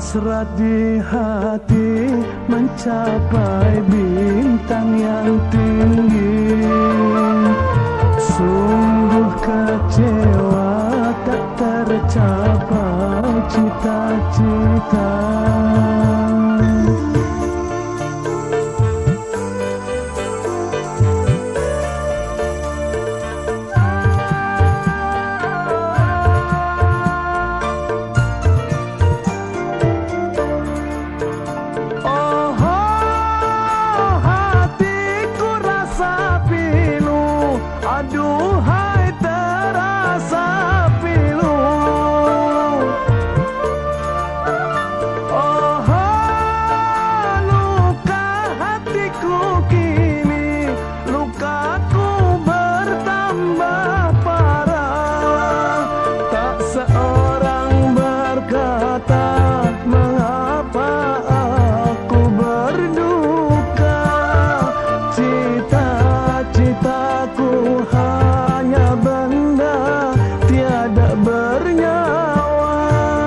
Hasrat di hati mencapai bintang yang tinggi. Sungguh kecewa tak tercapai cita-cita. Aduhai terasa pilu. Oh, luka hatiku kini, lukaku bertambah parah. Tak seorang berkata mengapa aku berduka. Cita-citaku hanya benda tiada bernyawa.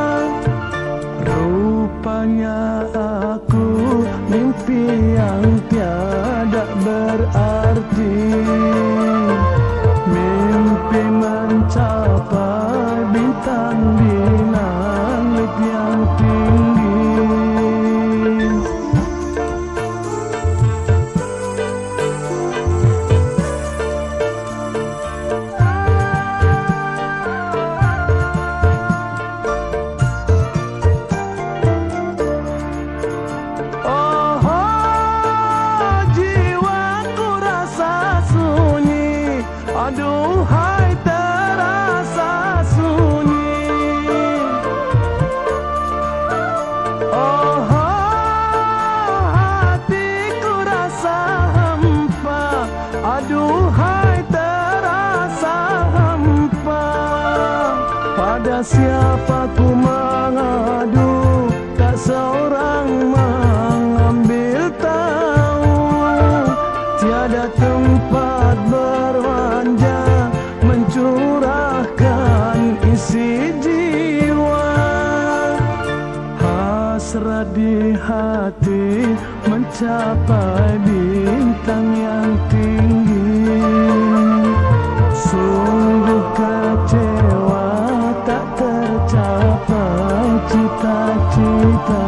Rupanya aku mimpi yang tiada berarti. Mimpi mencapai bintang di langit yang tinggi. Aduhai terasa sunyi. Oh, hatiku rasa hampa. Aduhai terasa hampa. Pada siapa ku mengadu, tak seorang mengambil tahu. Tiada tempat bermanja, mencurahkan isi jiwa. Hasrat di hati mencapai bintang yang tinggi. Sungguh kecewa tak tercapai cita-cita.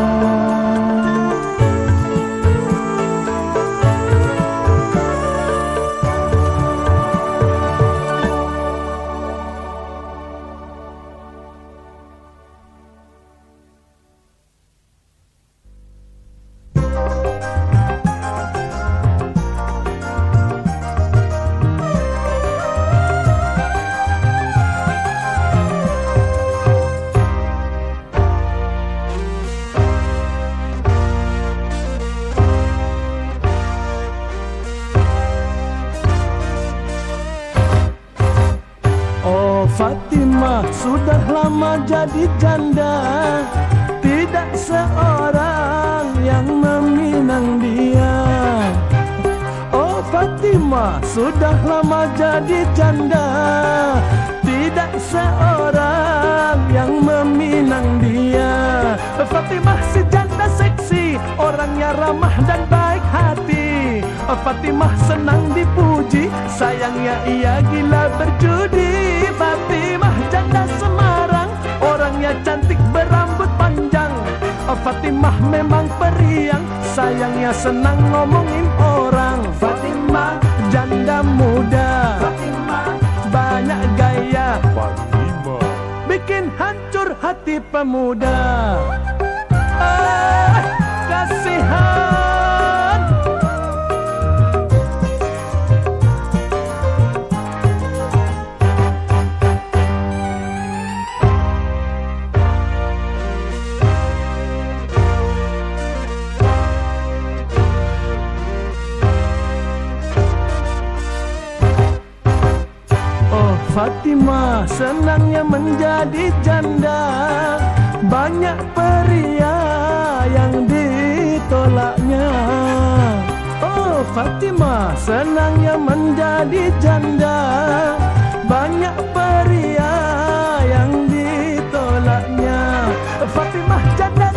Fatimah sudah lama jadi janda, tidak seorang yang meminang dia. Oh, Fatimah sudah lama jadi janda, tidak seorang yang meminang dia. Fatimah si janda seksi, orangnya ramah dan baik hati. Fatimah senang dipuji, sayangnya ia gila berjudi. Fatimah janda Semarang, orangnya cantik berambut panjang. Fatimah memang periang, sayangnya senang ngomongin orang. Fatimah janda muda, Fatimah banyak gaya. Fatimah bikin hancur hati pemuda. Kasihan. Fatimah senangnya menjadi janda, banyak pria yang ditolaknya. Oh, Fatimah senangnya menjadi janda, banyak pria yang ditolaknya. Fatimah janda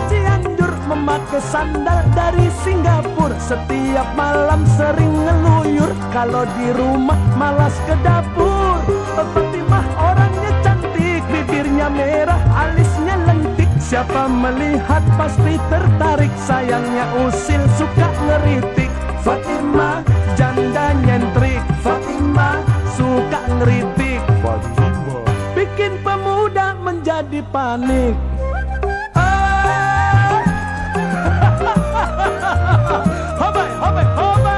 sandal dari Singapura. Setiap malam sering ngeluyur, kalau di rumah malas ke dapur. Fatimah orangnya cantik, bibirnya merah, alisnya lentik. Siapa melihat pasti tertarik, sayangnya usil suka ngeritik. Fatimah janda nyentrik, Fatimah suka ngeritik. Fatimah bikin pemuda menjadi panik. Hobai, hobai, hobai.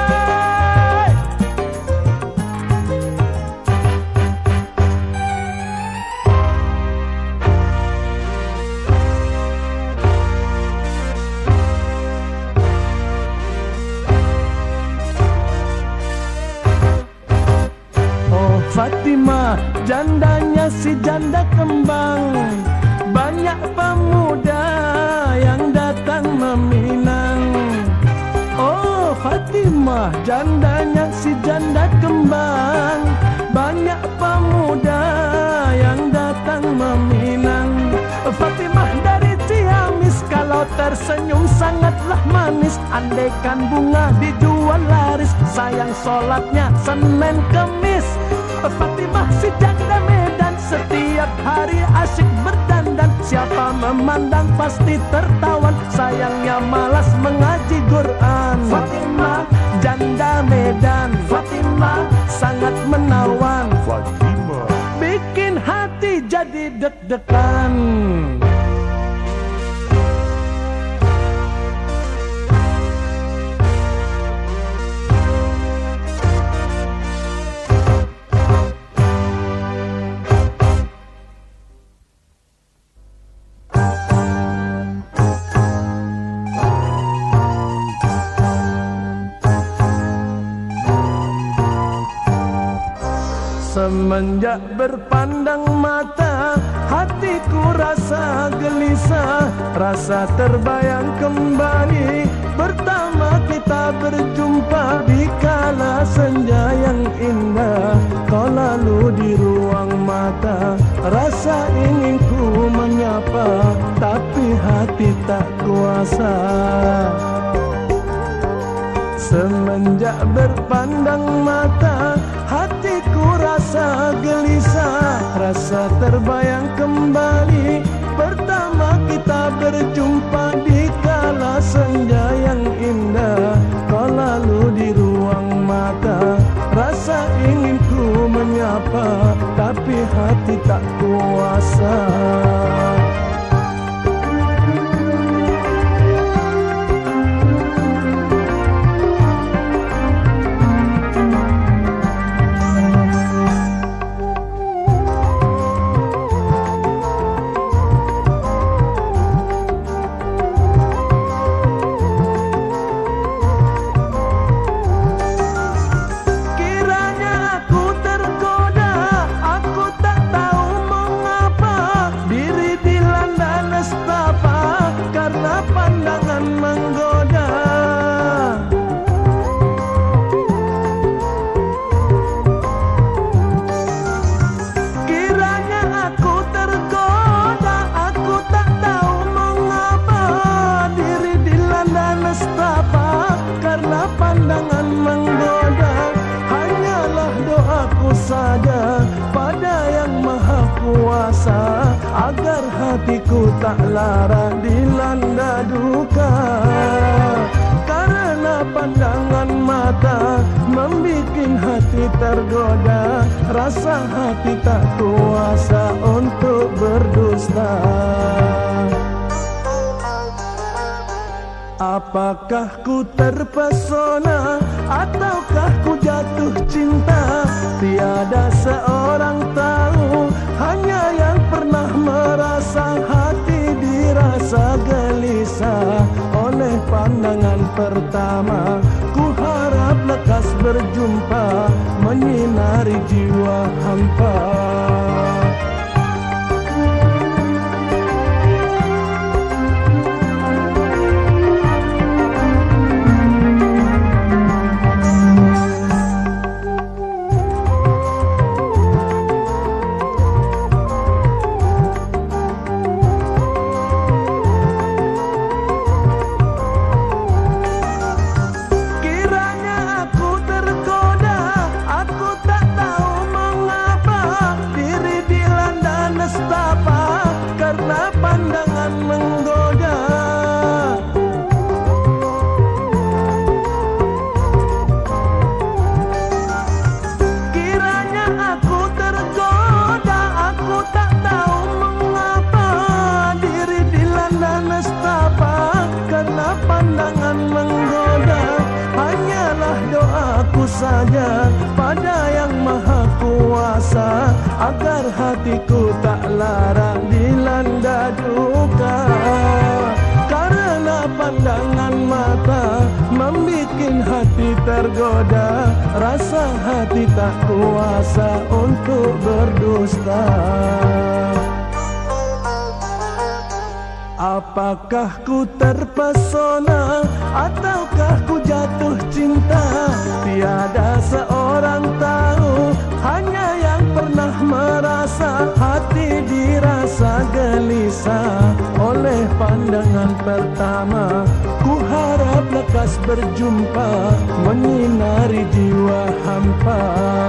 Oh Fatimah, jandanya si janda kembang. Banyak pemuda yang datang meminang. Oh Fatimah, jandanya si janda kembang. Banyak pemuda yang datang meminang. Fatimah dari Ciamis, kalau tersenyum sangatlah manis. Andaikan bunga dijual laris, sayang sholatnya Senin Kemis. Fatimah si janda Medan, setiap hari asyik berdandan. Siapa memandang pasti tertawan, sayangnya malas mengaji Quran. Fatimah janda Medan, Fatimah sangat menawan. Fatimah bikin hati jadi deg-degan. Semenjak berpandang mata, hatiku rasa gelisah, rasa terbayang kembali. Pertama kita berjumpa di kala senja yang indah. Kau lalu di ruang mata, rasa ingin ku menyapa, tapi hati tak kuasa. Semenjak berpandang mata, hatiku rasa gelisah, rasa terbayang kembali. Pertama kita berjumpa di kala senja yang indah. Kau lalu di ruang mata, rasa ingin ku menyapa, tapi hati tak kuasa. Agar hatiku tak lara dilanda duka, karena pandangan mata membikin hati tergoda. Rasa hati tak kuasa untuk berdusta. Apakah ku terpesona ataukah ku jatuh cinta? Tiada seorang tahu, hanya yang pernah merasa hati dirasa gelisah oleh pandangan pertama. Ku harap lekas berjumpa, menyinari jiwa hampa. karena pandangan menggoda. Kiranya aku tergoda, aku tak tahu mengapa diri dilanda nestapa karena pandangan menggoda. Hanyalah doaku saja pada Yang Maha Kuasa agar hatiku tak lara dilanda duka. Karena pandangan mata membikin hati tergoda, rasa hati tak kuasa untuk berdusta. Apakah ku terpesona ataukah ku jatuh cinta? Tiada seorang tahu, hanya yang pernah merasa hati dirasa gelisah oleh pandangan pertama. Ku harap lekas berjumpa menyinari jiwa hampa.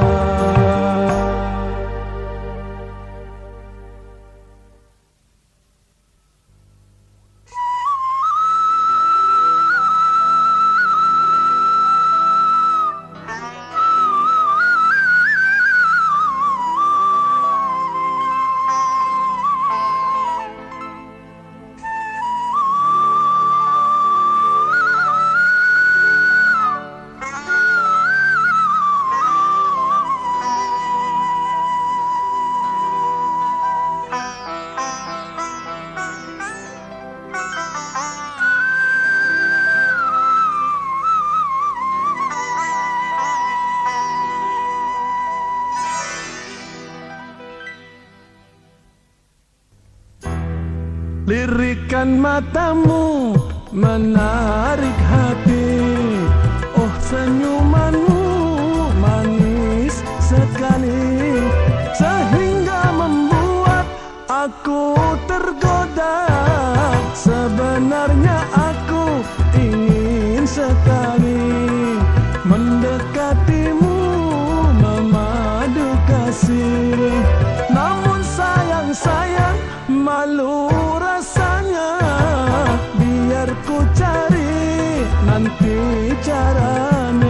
Lirikan matamu menarik hati, oh senyumanmu manis sekali, sehingga membuat aku tergoda. Sebenarnya aku ingin sekali mendekatimu, memadu kasih. Namun sayang malu rasanya, biar ku cari nanti caranya.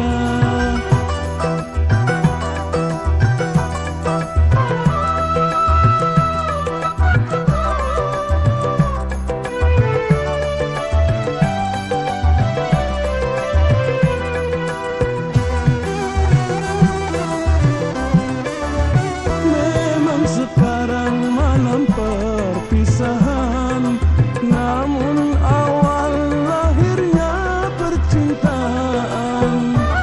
Memang sekarang malam perpisahan, namun awal lahirnya percintaan.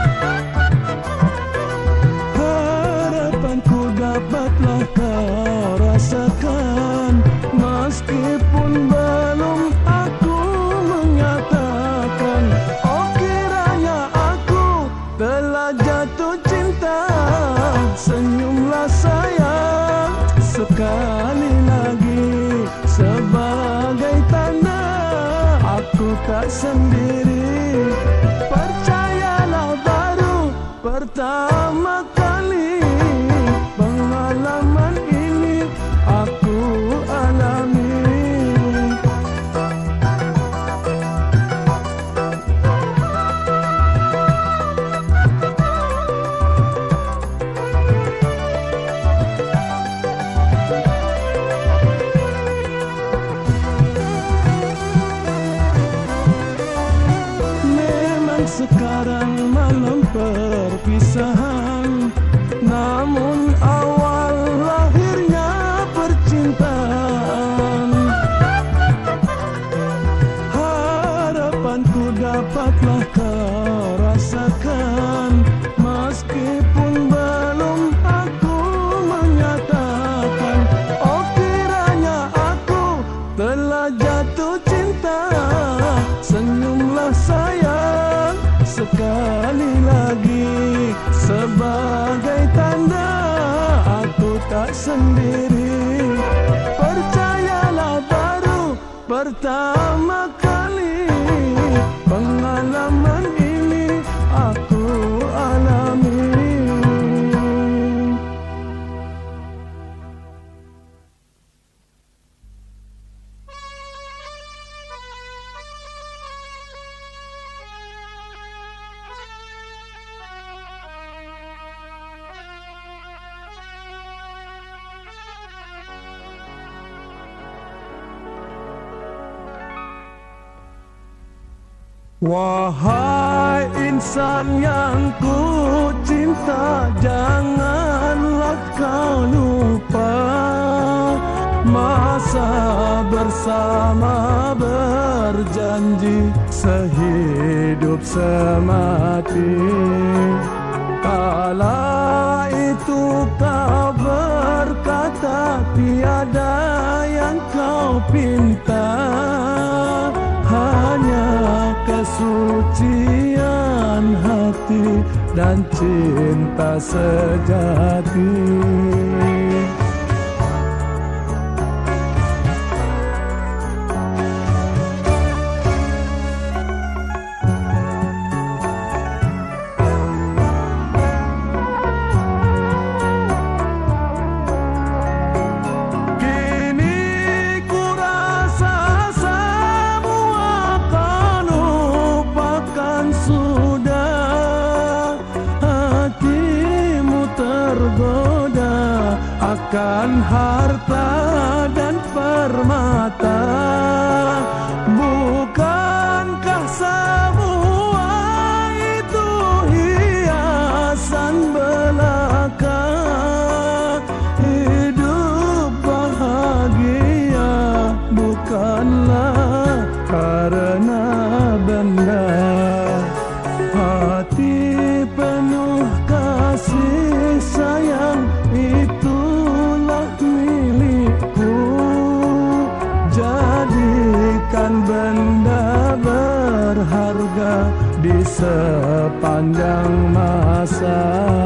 Harapanku dapatlah kau rasakan, meskipun belum aku menyatakan. Oh kiranya aku telah jatuh cinta, senyumlah sayang sekali lagi, sebagai tanda aku tak sendiri. Percayalah baru pertama kali pengalaman ini aku alami. Sekarang malam perpisahan, namun awal lahirnya percintaan. Harapanku dapatlah kau rasakan, meskipun belum aku menyatakan. Oh kiranya aku telah jatuh cinta, senyumlah sayang sekali lagi, sebagai tanda aku tak sendiri. Percayalah baru pertama kali pengalaman ini aku alami. Wahai insan yang ku cinta, janganlah kau lupa masa bersama berjanji sehidup semati. Kala itu kau berkata tiada yang kau pinta, hanya kesucian hati dan cinta sejati. Akan harta dan permata, bukankah semua itu hiasan belaka? Hidup bahagia bukanlah karena benda. Hati penuh kasih sayang itu benda berharga di sepanjang masa.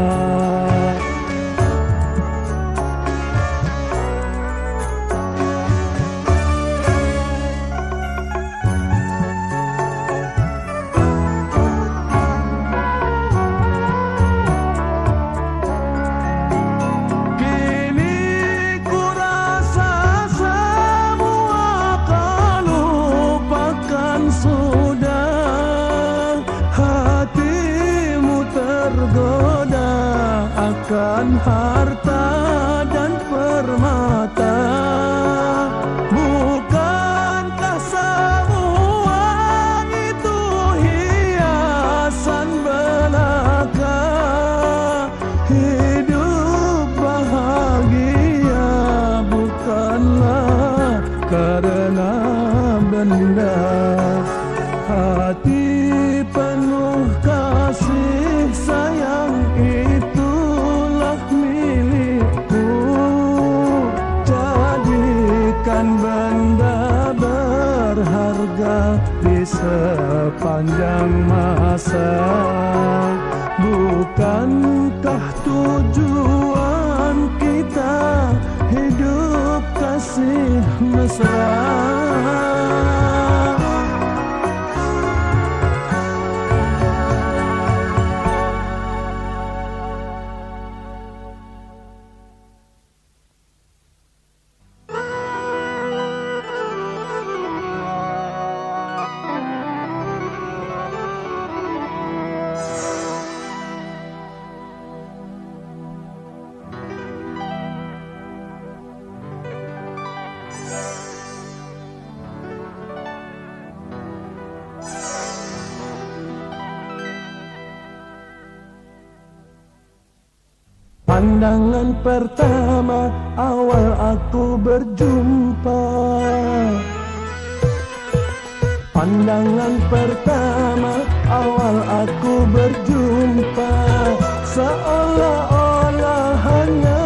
Akan harta dan permata, bukankah semua itu hiasan belaka? Hidup bahagia bukanlah karena benda. Hati penuh kasih sayang itu benda berharga di sepanjang masa. Bukankah tujuan kita hidup kasih mesra? Pandangan pertama awal aku berjumpa, pandangan pertama awal aku berjumpa, seolah-olah hanya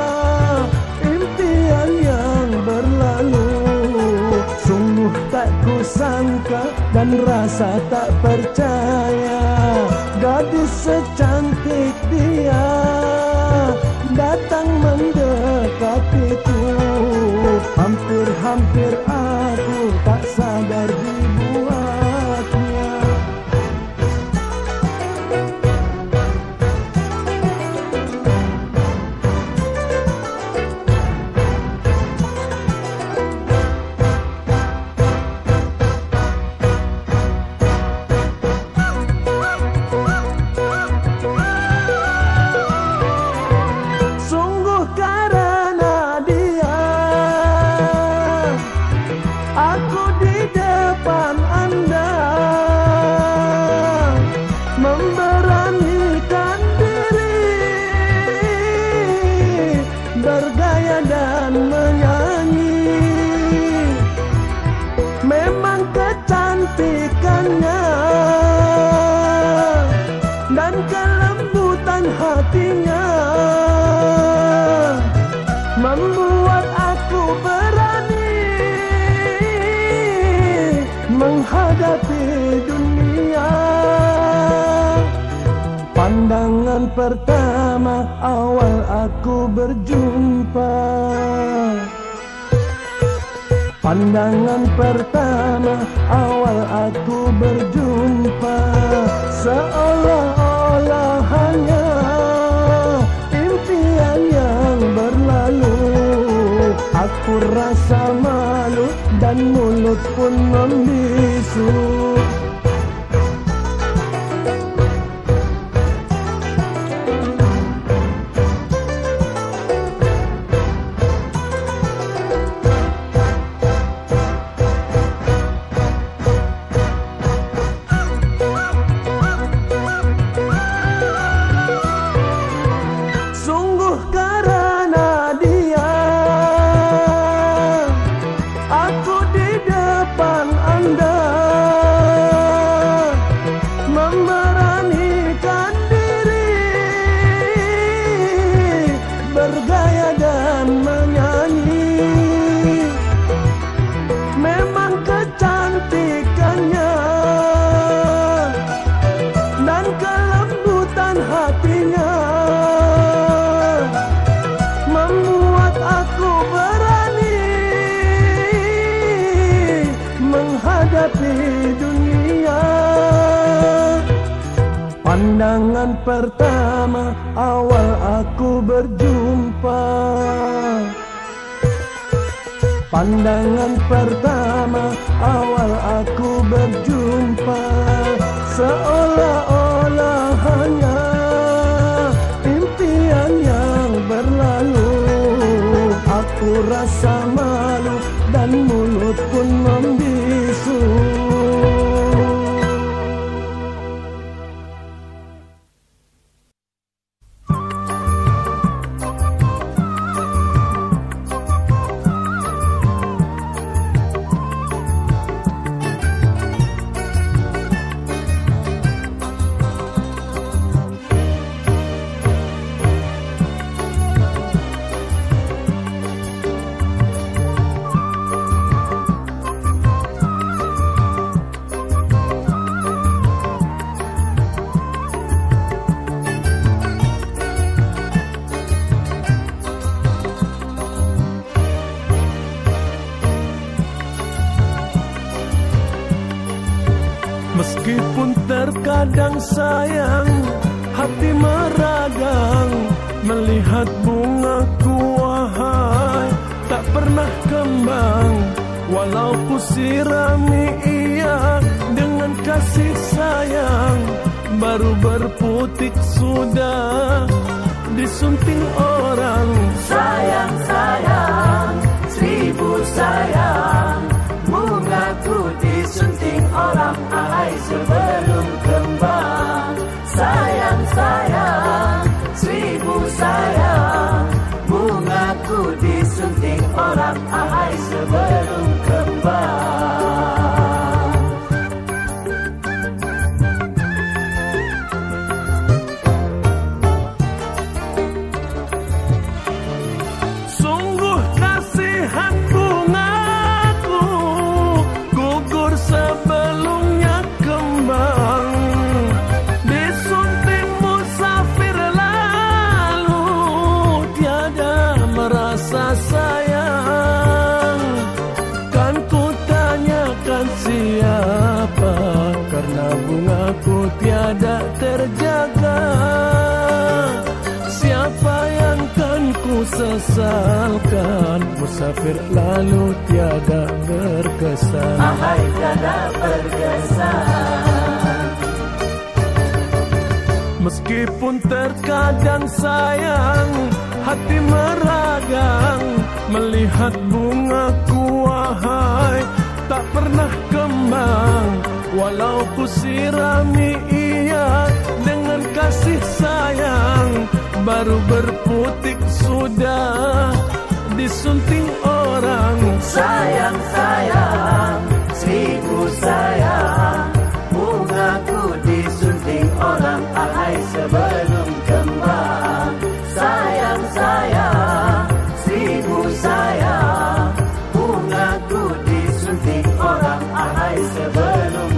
impian yang berlalu. Sungguh tak kusangka dan rasa tak percaya, gadis secantik dia datang mendekatiku. Hampir-hampir aku tak sadar dibuatnya. Aku di depan Anda menghadapi dunia. Pandangan pertama awal aku berjumpa. Pandangan pertama awal aku berjumpa, seolah-olah hanya impian yang berlalu. Aku rasa malu dan mulut pun membisu. Pandangan pertama awal aku berjumpa. Pandangan pertama awal aku berjumpa, seolah-olah hanya impian yang berlalu. Aku rasa malu dan mulut pun membisu. Meskipun terkadang sayang, hati meragang melihat bungaku wahai tak pernah kembang. Walau ku sirami ia dengan kasih sayang, baru berputik sudah disunting orang. Sayang, sayang, seribu sayang, bungaku disunting orang, ahai sebelum kembang. Sayang, sayang, seribu sayang, bungaku disunting orang, ahai sebelum kembang. Sungguh kasihan bungaku gugur sebelumnya kembang, disunting musafir lalu tiada merasa sayang. Kan ku tanyakan siapa, karena bungaku tiada terjaga. Siapa yang kan ku sesalkan, musafir lalu tiada berkesan. Ahai tiada berkesan. Meskipun terkadang sayang, hati meragang melihat bungaku wahai tak pernah kembang. Walau ku sirami ia dengan kasih sayang, baru berputik sudah disunting orang. Sayang, sayang, seribu sayang, bungaku disunting orang, ahai sebelum kembang. Sayang, sayang, seribu sayang, bungaku disunting orang, ahai sebelum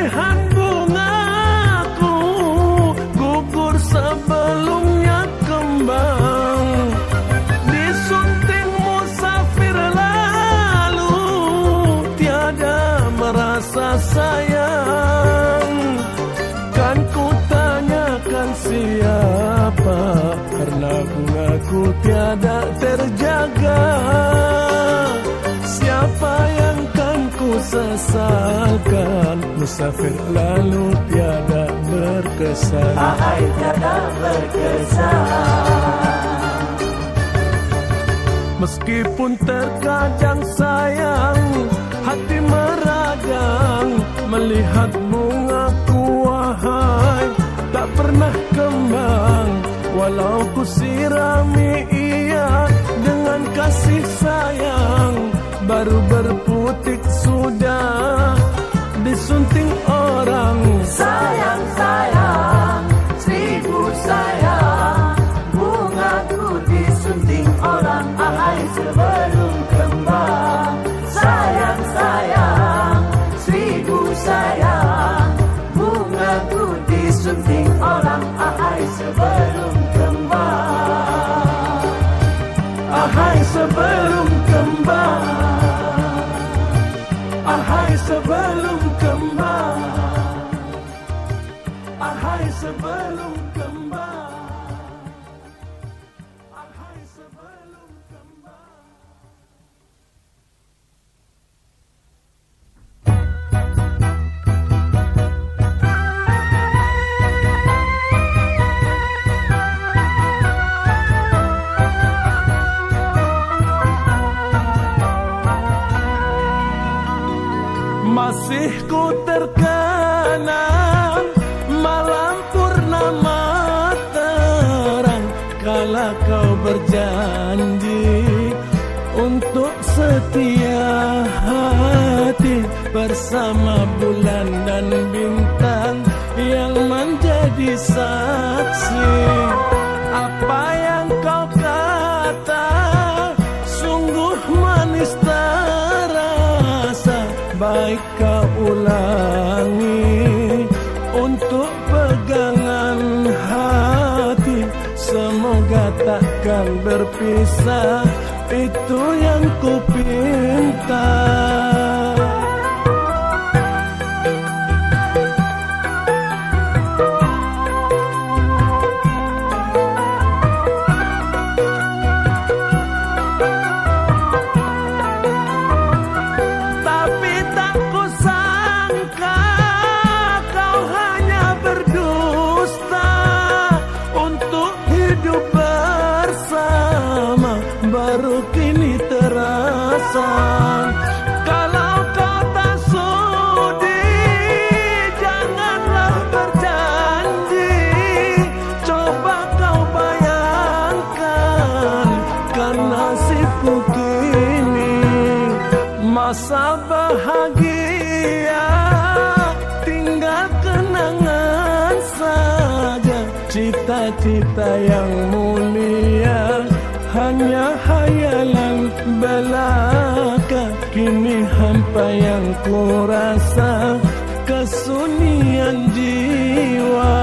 melihat bungaku gugur sebelumnya kembang, disunting musafir lalu tiada merasa sayang. Kan ku tanyakan siapa, karena bungaku tiada terjaga. Siapa yang kan ku sesalkan, musafir lalu tiada berkesan. Ahai tiada berkesan. Meskipun terkadang sayang, hati meragang melihat bungaku wahai tak pernah kembang. Walau ku sirami ia dengan kasih sayang, baru berputik sudah disunting orang. Sayang, sayang, seribu sayang, bungaku disunting orang. Ahai sebelum kembang. Sayang, sayang, seribu sayang, bungaku disunting orang. Ahai sebelum kembang. Ahai sebelum kembang, ahai sebelum kembang, ahai sebelum kembang, ahai sebelum kembang. Masih ku terkenang malam purnama terang, kala kau berjanji untuk setia hati bersama bulan dan bintang yang menjadi saksi. Apa yang kau kata sungguh manis terasa, baik kau ulangi untuk pegangan hati. Semoga takkan berpisah, itu yang ku pinta. Kalau kau tak sudi, janganlah berjanji. Coba kau bayangkan, kan nasibku kini masa bahagia, tinggal kenangan saja. Cita-cita yang mulia hanya hayalan belaka. Kini hampa yang ku rasa, kesunyian jiwa.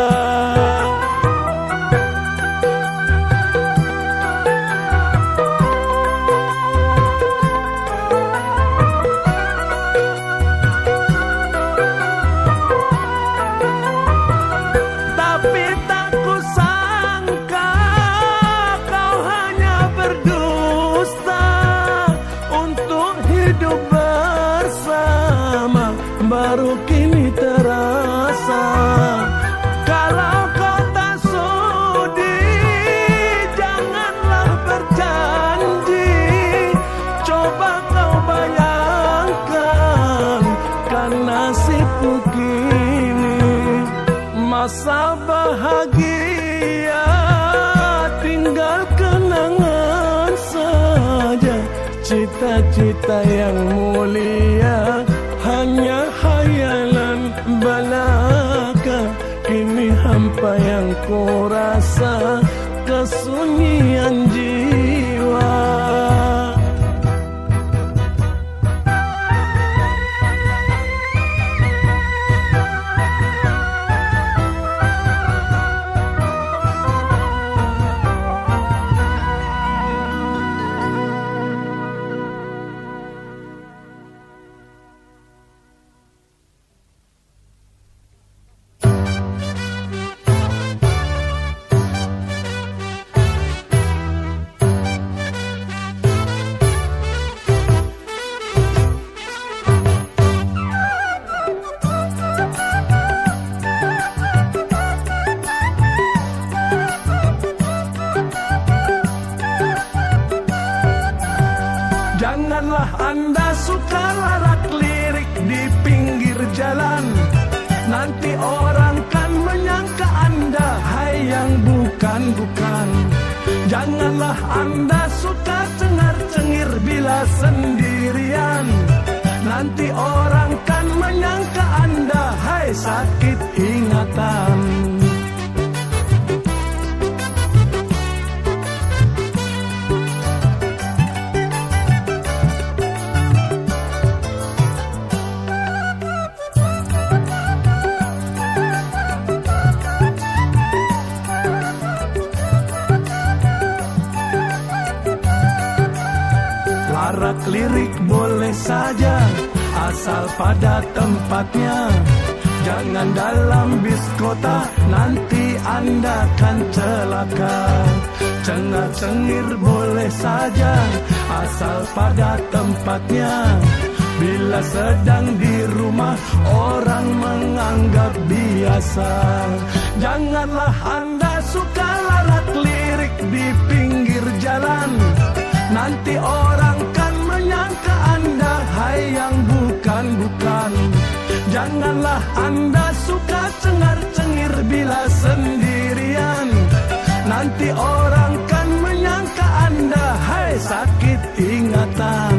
Tapi tak ku sangka kau hanya berdusta untuk hidup bersama, baru kini terasa. Kalau kau tak sudi, janganlah berjanji. Coba kau bayangkan, kan nasibku kini masa bahagia, tinggal kenangan saja. Cita-cita yang mulia hanya hayalan belaka. Kini hampa yang ku rasa, kesunyian jiwa. Janganlah Anda suka larak lirik di pinggir jalan. Nanti orang kan menyangka Anda hai yang bukan-bukan. Janganlah Anda suka cengar-cengir bila sendirian. Nanti orang kan menyangka Anda hai sakit ingatan. Larak lirik boleh saja, asal pada tempatnya. Jangan dalam bis kota, nanti Anda kan celaka. Cengar-cengir boleh saja, asal pada tempatnya. Bila sedang di rumah, orang menganggap biasa. Janganlah Anda suka larak lirik di pinggir jalan. Nanti orang kan menyangka Anda hai yang bukan-bukan. Janganlah Anda suka cengar-cengir bila sendirian. Nanti orang kan menyangka Anda hai sakit ingatan.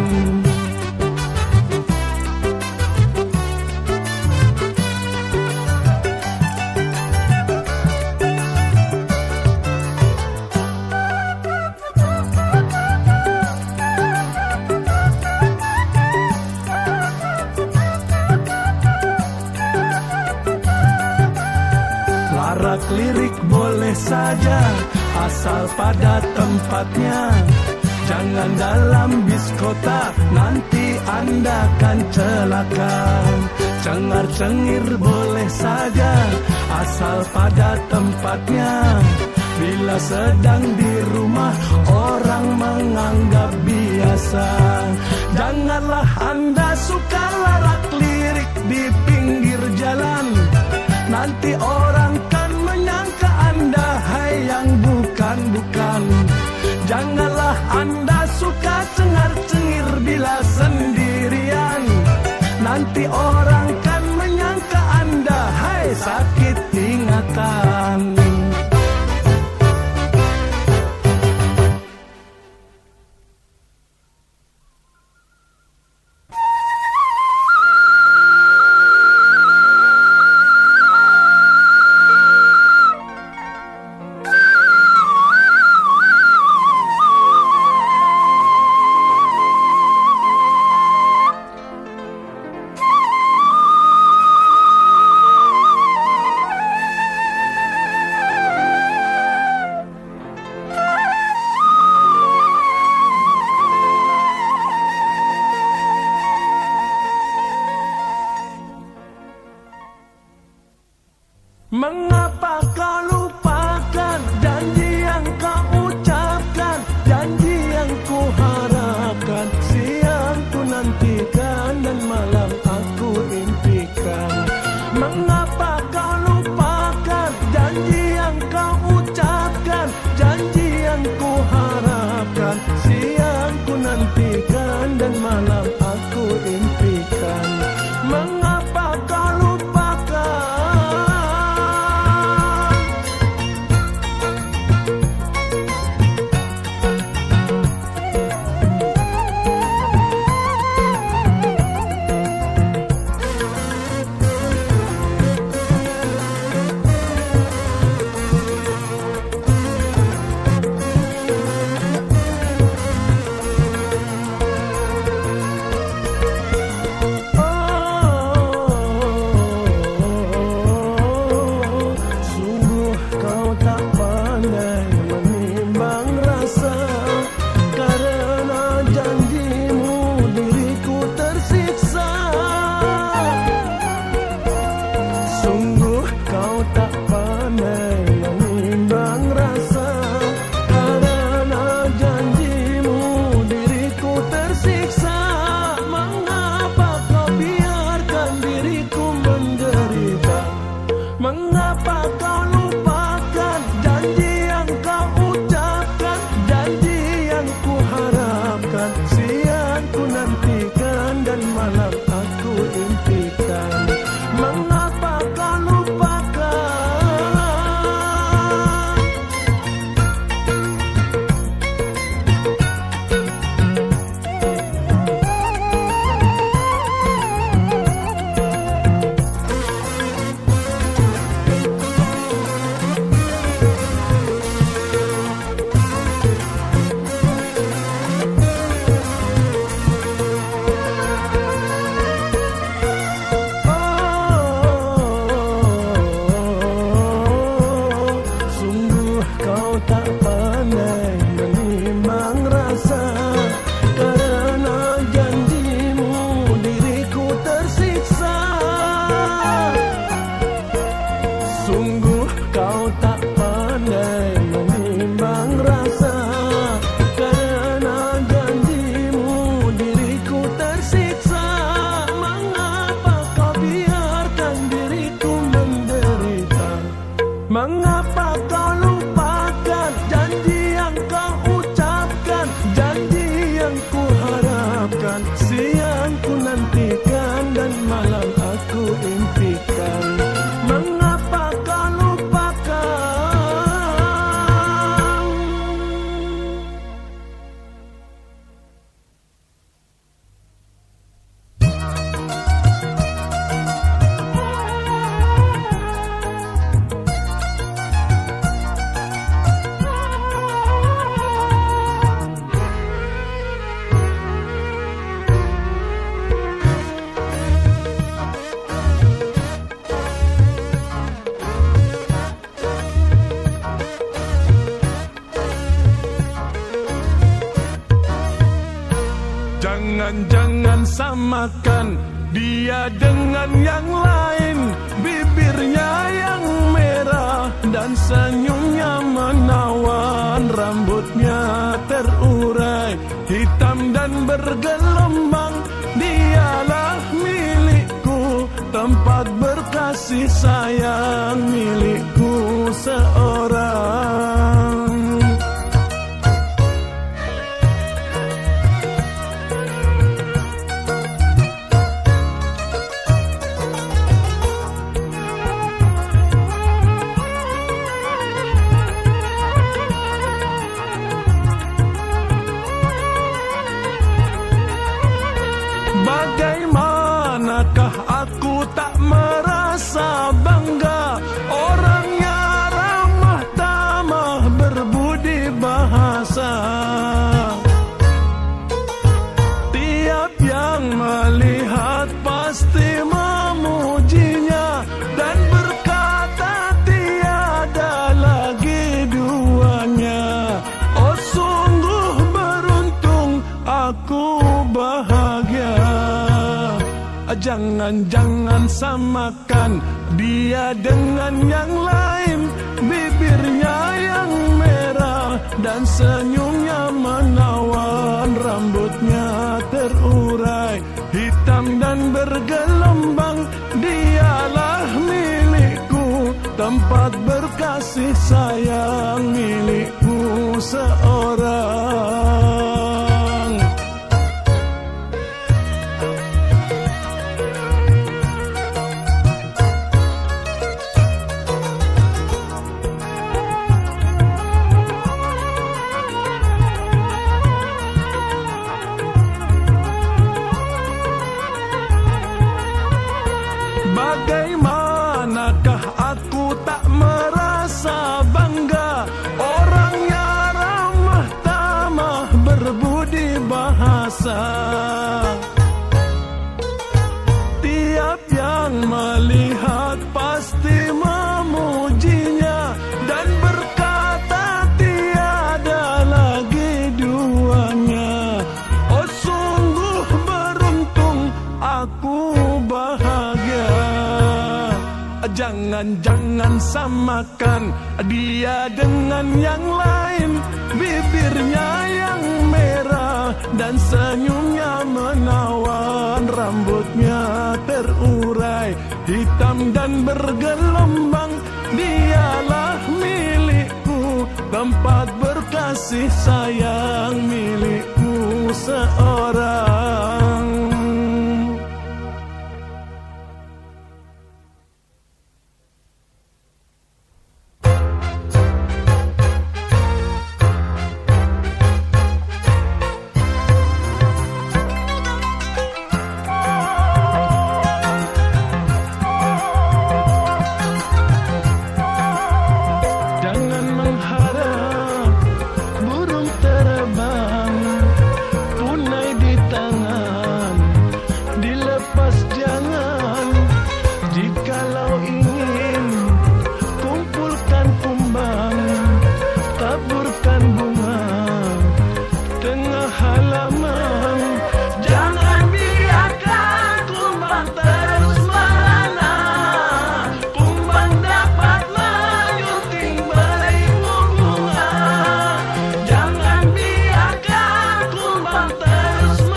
Larak lirik boleh saja, asal pada tempatnya. Jangan dalam bis kota, nanti Anda kan celaka. Cengar-cengir boleh saja, asal pada tempatnya. Bila sedang di rumah, orang menganggap biasa. Janganlah Anda suka larak lirik di pinggir jalan. Nanti orang kan menyangka Anda hai yang bukan-bukan. Janganlah Anda suka cengar-cengir bila sendirian. Nanti orang kan menyangka Anda hai sakit ingatan. Mengapa kau lupakan janji yang kau ucapkan, janji yang ku harapkan, siang ku nantikan dan malam aku impikan. Mengapa kau lupakan janji yang kau ucapkan, janji yang ku harapkan, siang ku nantikan dan malam aku impikan. Mengapa kau lupakan? Jangan samakan dia dengan yang lain. Bibirnya yang merah dan senyumnya menawan. Rambutnya terurai, hitam dan bergelombang. Dialah milikku, tempat berkasih sayang, milikku seorang. Bagaimanakah aku tak merasa bangga, orangnya ramah tamah berbudi bahasa. Tiap yang melihat pasti memujinya dan berkata tiada lagi duanya. Oh sungguh beruntung aku bahagia. Jangan samakan dia dengan yang lain. Bibirnya yang merah dan senyumnya menawan. Rambutnya terurai, hitam dan bergelombang. Dialah milikku, tempat berkasih sayang, milikku seorang. Bagaimanakah aku tak merasa bangga, orangnya ramah tamah berbudi bahasa. Tiap yang melihat pasti memujinya dan berkata tiada lagi duanya. Oh sungguh beruntung aku bahagia. Jangan samakan dia dengan yang lain. Bibirnya yang merah dan senyumnya menawan. Rambutnya terurai, hitam dan bergelombang. Dialah milikku, tempat berkasih sayang, milikku seorang.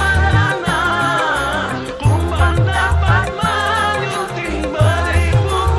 Kumbang dapat menyunting beri bunga.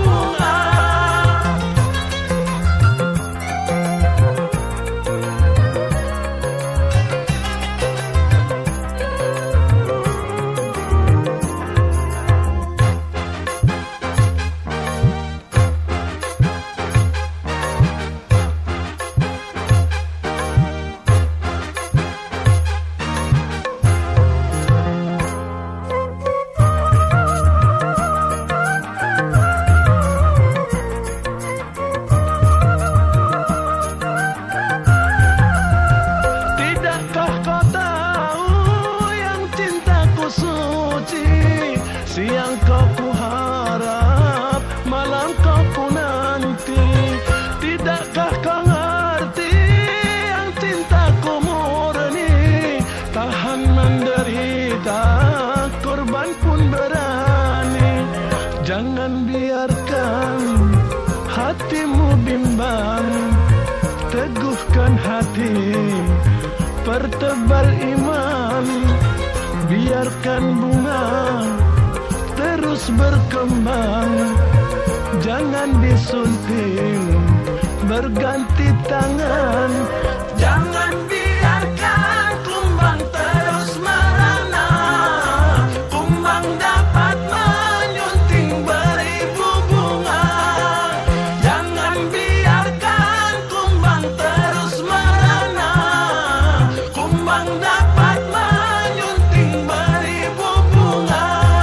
Jangan biarkan hatimu bimbang, teguhkan hati, pertebal iman. Biarkan bunga terus berkembang, jangan disunting berganti tangan. Jangan biarkan kumbang terus merana, kumbang dapat menyunting beribu bunga. Jangan biarkan kumbang terus merana, kumbang dapat menyunting beribu bunga.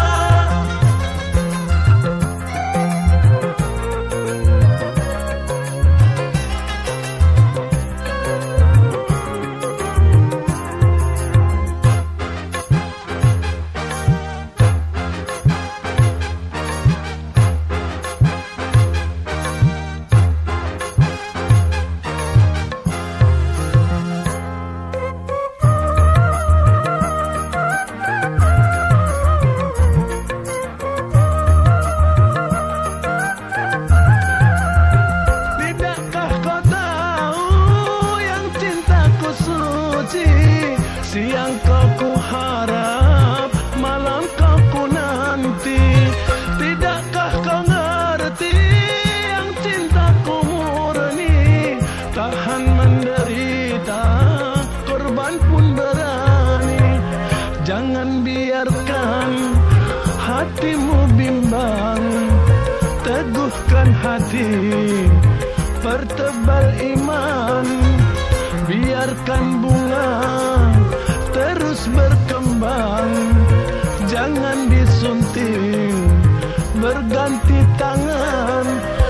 Siang kau ku harap, malam kau ku nanti. Tidakkah kau ngerti yang cintaku murni? Tahan menderita, korban pun berani. Jangan biarkan hatimu bimbang, teguhkan hati, pertebal iman. Biarkan bunga terus berkembang, jangan disunting berganti tangan.